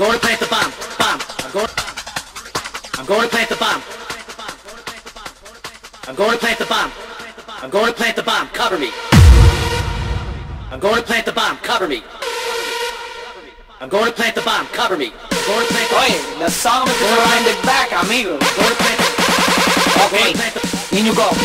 going to plant the bomb. I'm going to plant the bomb. I'm going to plant the bomb. I'm going to plant the bomb. Cover me. I'm going to plant the bomb. Cover me. I'm going to plant the bomb. Cover me. I'm going to plant the bomb. Oye, the song is around the back, amigo. I'm going to plant the Okay, in you go.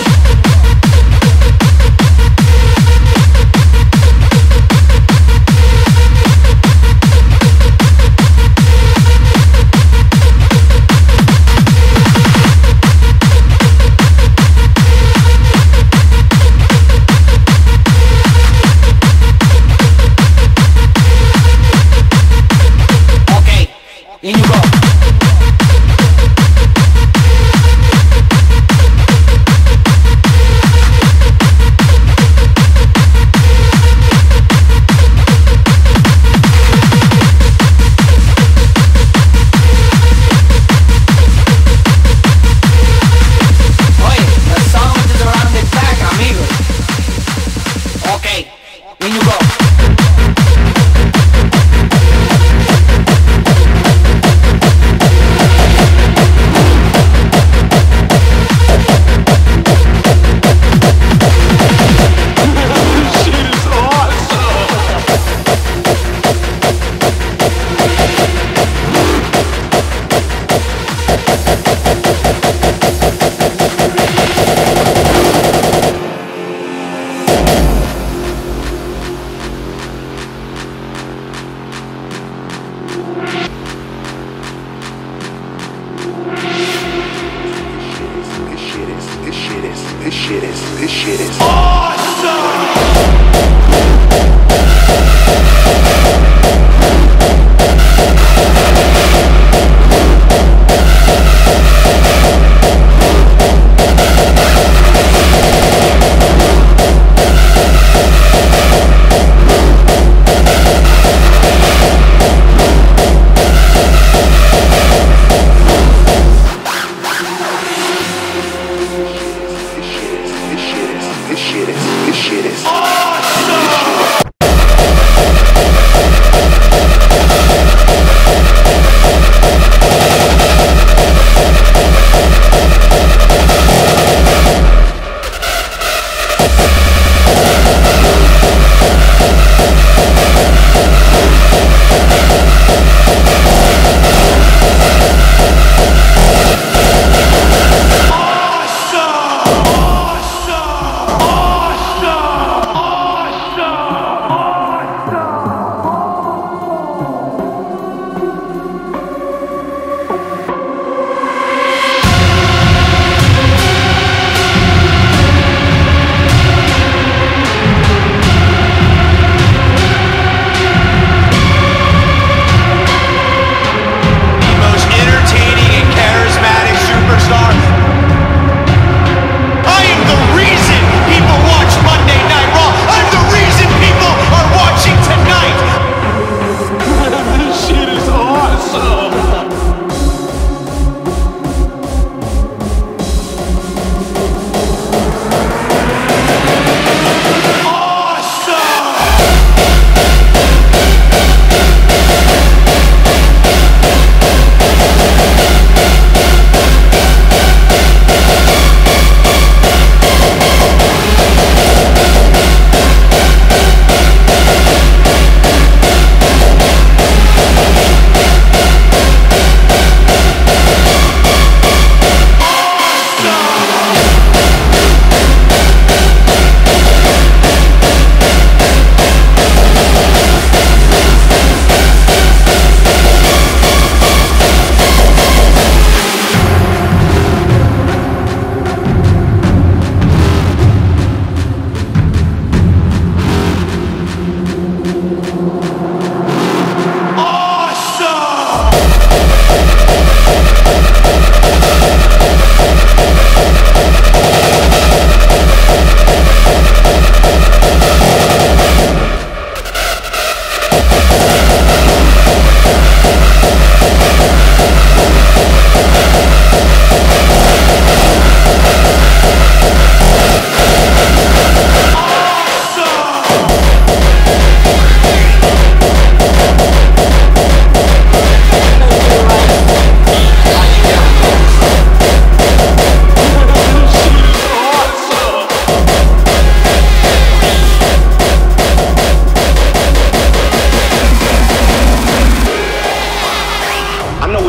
In you go. Oye, the song is around the back, amigo. Okay, in you go.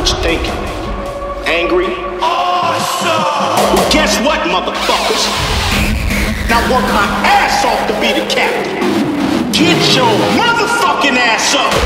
what you're thinking. Angry? Awesome! Well, guess what, motherfuckers? Now work my ass off to be the captain. Get your motherfucking ass up!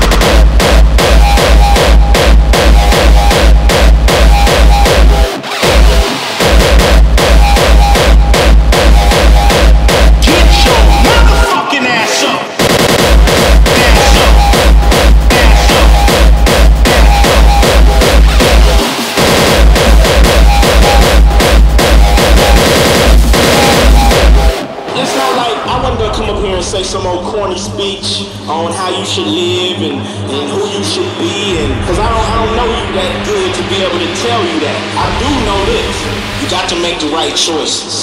Say some old corny speech on how you should live and who you should be, and cause I don't know you that good to be able to tell you that. I do know this. You got to make the right choices.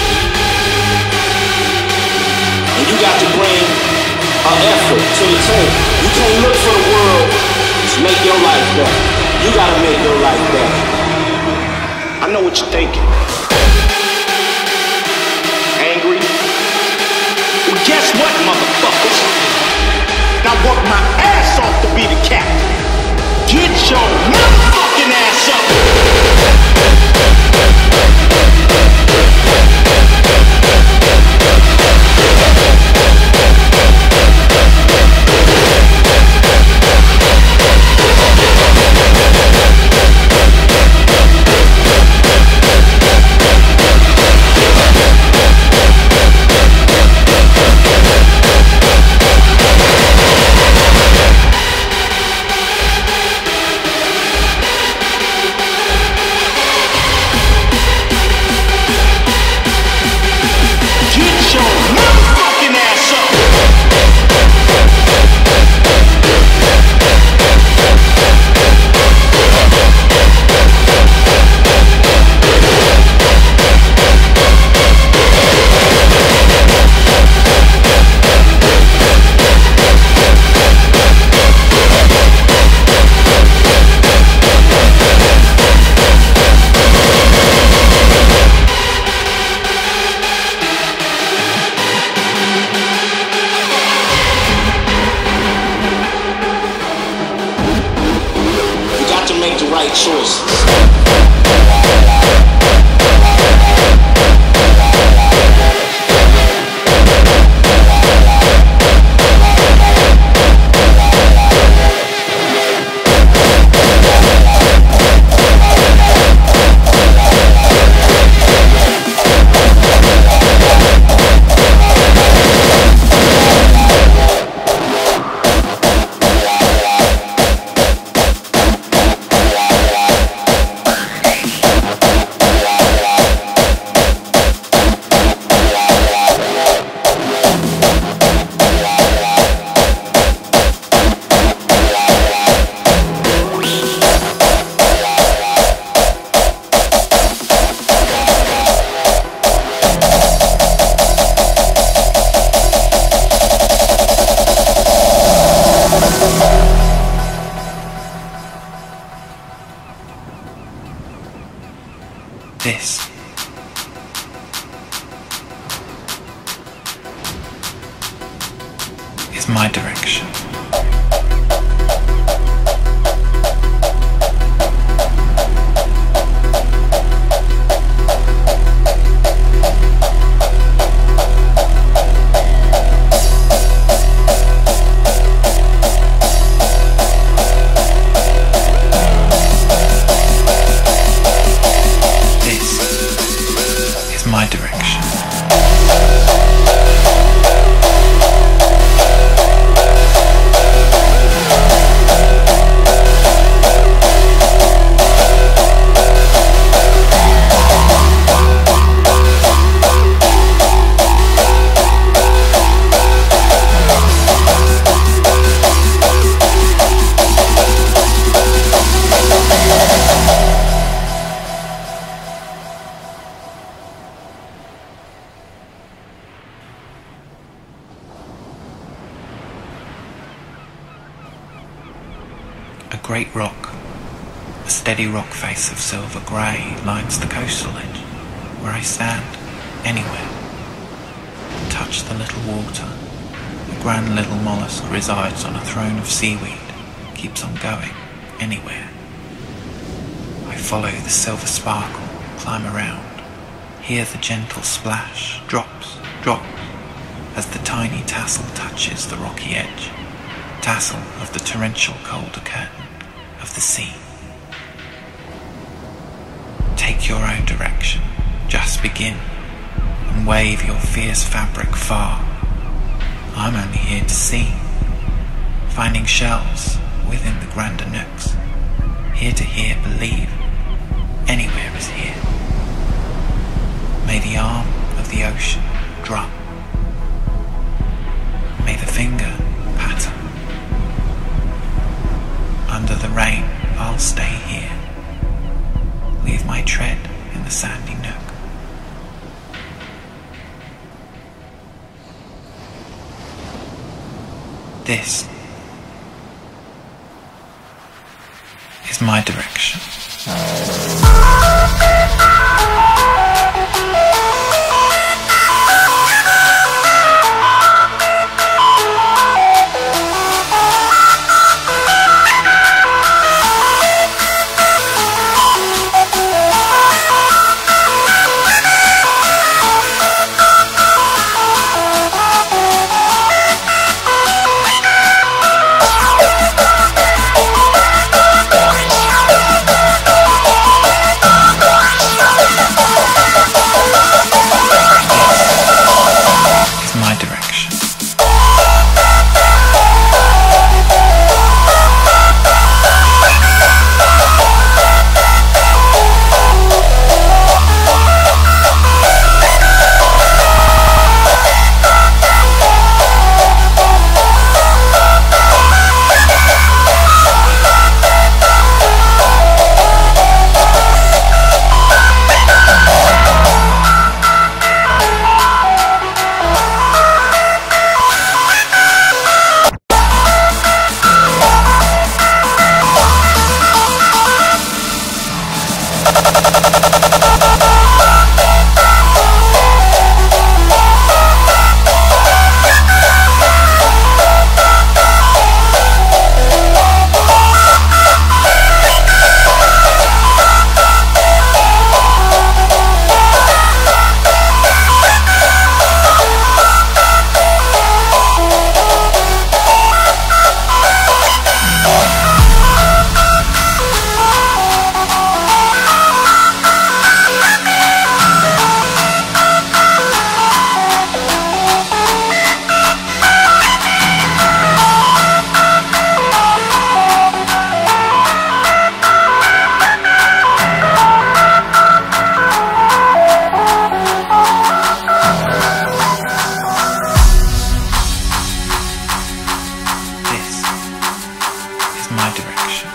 And you got to bring an effort to the table. You can't look for the world to make your life better. You gotta make your life better. I know what you're thinking. Angry? Well, guess what, motherfuckers? Now work my ass off to be the captain. Get your motherfucking ass up! This is my direction. My direction. A great rock, a steady rock face of silver grey, lines the coastal edge, where I stand, anywhere. Touch the little water. A grand little mollusk resides on a throne of seaweed, keeps on going, anywhere. follow the silver sparkle, climb around, hear the gentle splash, drops, drops, as the tiny tassel touches the rocky edge, tassel of the torrential colder curtain of the sea. Take your own direction, just begin, and wave your fierce fabric far. I'm only here to see, finding shells within the grander nooks, here to hear, believe, anywhere is here. May the arm of the ocean drum, may the finger patter. Under the rain I'll stay here, leave my tread in the sandy nook. This is my direction. My direction.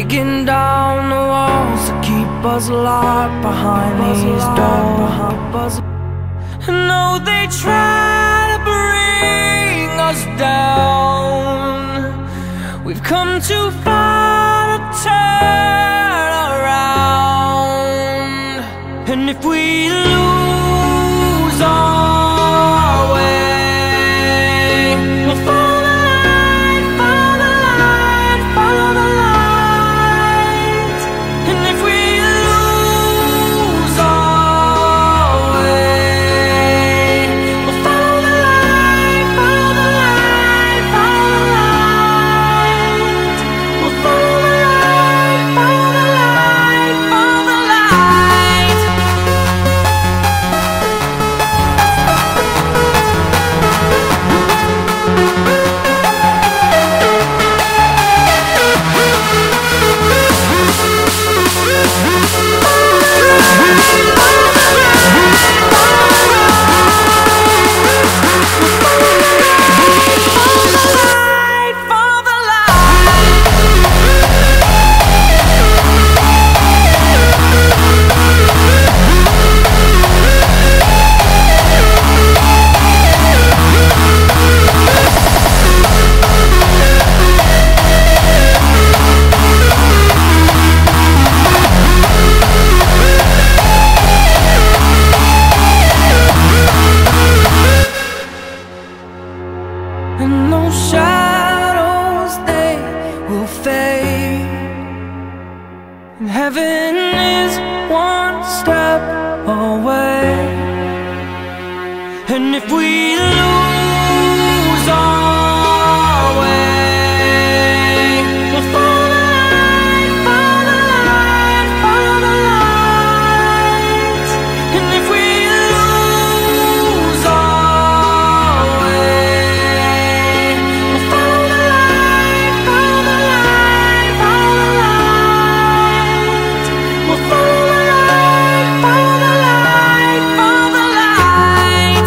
breaking down the walls to keep us locked behind these doors. No, they try to bring us down. We've come too far to turn around. And if we lose our way, we'll follow the light, follow the light, follow the light. And if we lose our way, we'll follow the light, follow the light, follow the light. We'll follow the light, follow the light, follow the light. And those shadows, they will fade, and heaven is one step away. And if we lose our way, we'll follow the light, follow the light, follow the light. And if we lose our way, we'll follow the light, follow the light, follow the light. We'll follow the light, follow the light, follow the light.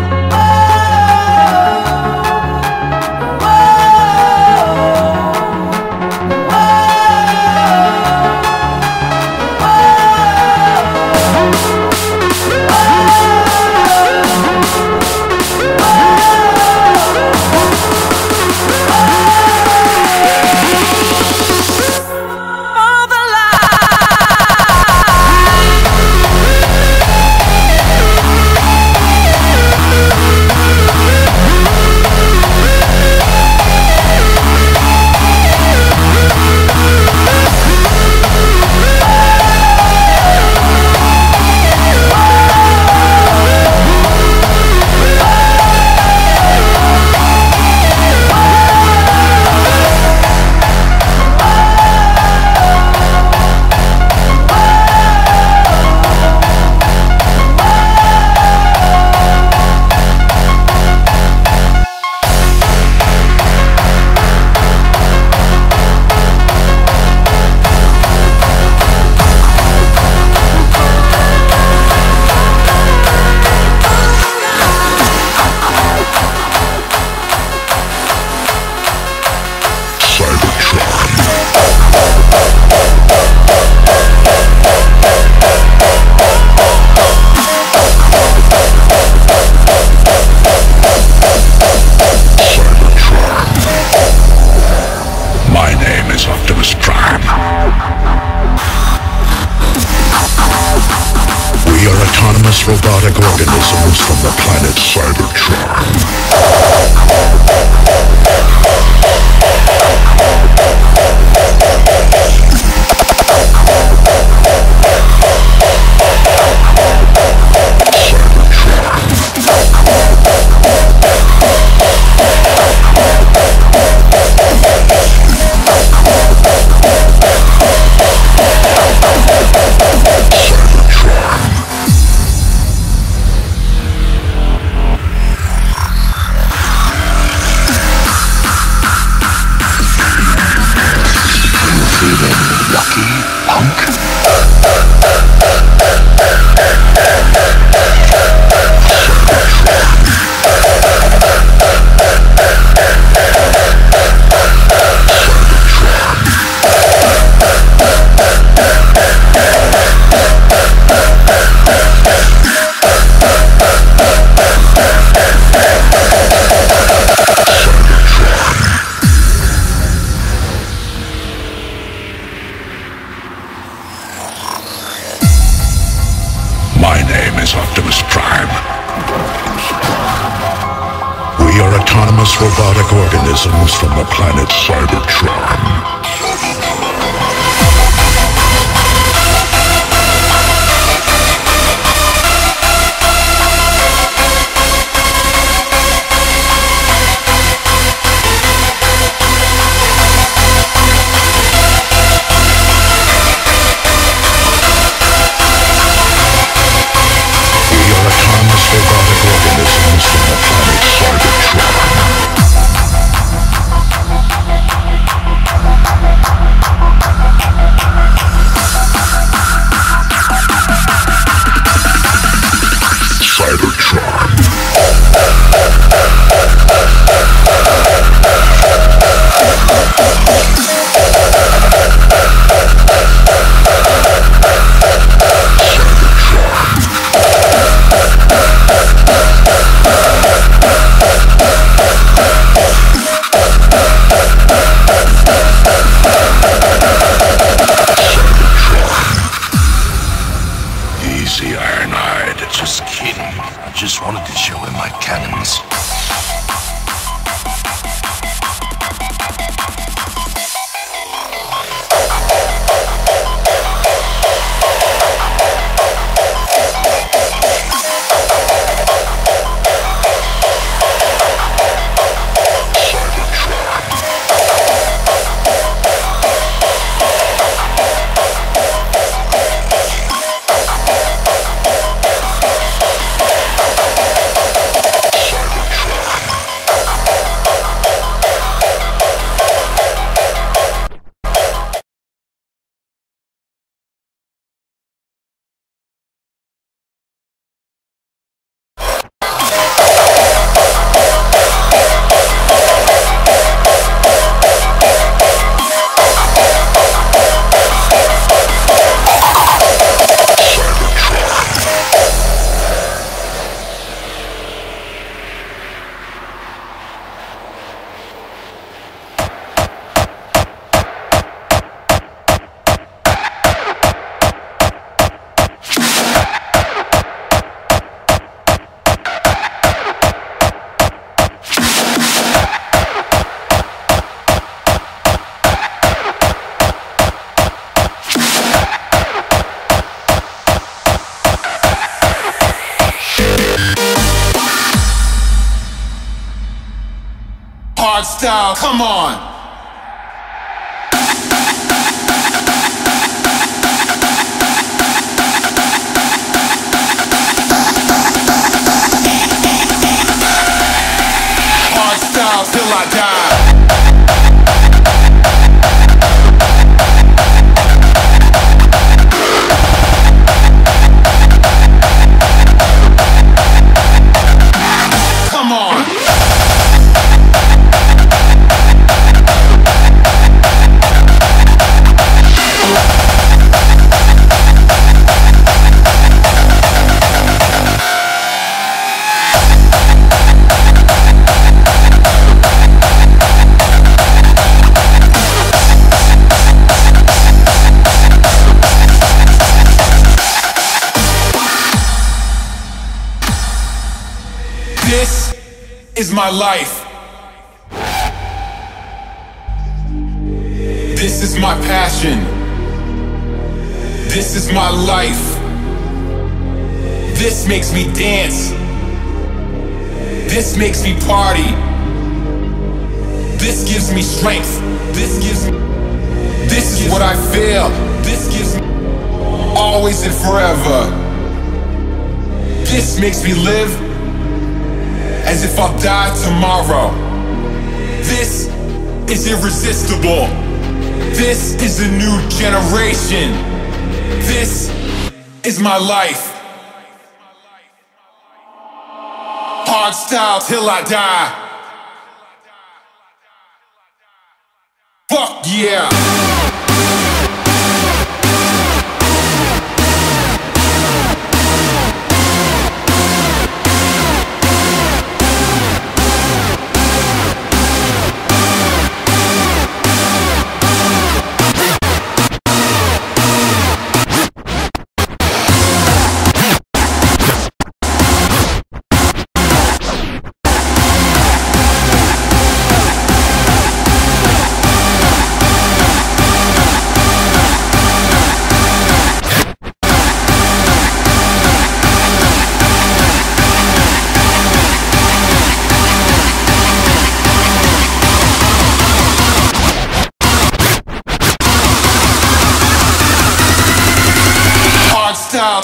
My name is Optimus Prime. We are autonomous robotic organisms from the planet Cybertron. is Optimus Prime. We are autonomous robotic organisms from the planet Cybertron. Robotic organisms from the planet just wanted to show him my cannons. Hard style, come on! Hard style till I die. Come on! This is my life. This is my passion. This is my life. This makes me dance. This makes me party. This gives me strength. This is what I feel. This gives me always and forever. This makes me live as if I'll die tomorrow. This is irresistible. This is a new generation. This is my life. Hard style till I die. Fuck yeah.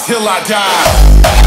till I die.